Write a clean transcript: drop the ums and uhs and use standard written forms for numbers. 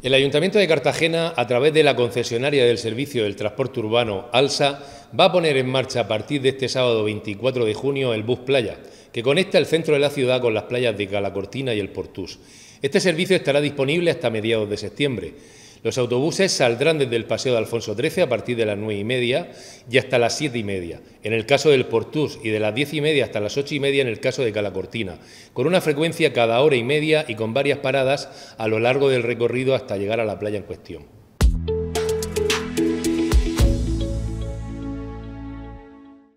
El Ayuntamiento de Cartagena, a través de la concesionaria del Servicio del Transporte Urbano, ALSA, va a poner en marcha a partir de este sábado 24 de junio el Bus Playa, que conecta el centro de la ciudad con las playas de Calacortina y el Portús. Este servicio estará disponible hasta mediados de septiembre. Los autobuses saldrán desde el Paseo de Alfonso XIII a partir de las 9:30 y hasta las 7:30, en el caso del Portús, y de las 10:30 hasta las 8:30 en el caso de Calacortina, con una frecuencia cada hora y media y con varias paradas a lo largo del recorrido hasta llegar a la playa en cuestión.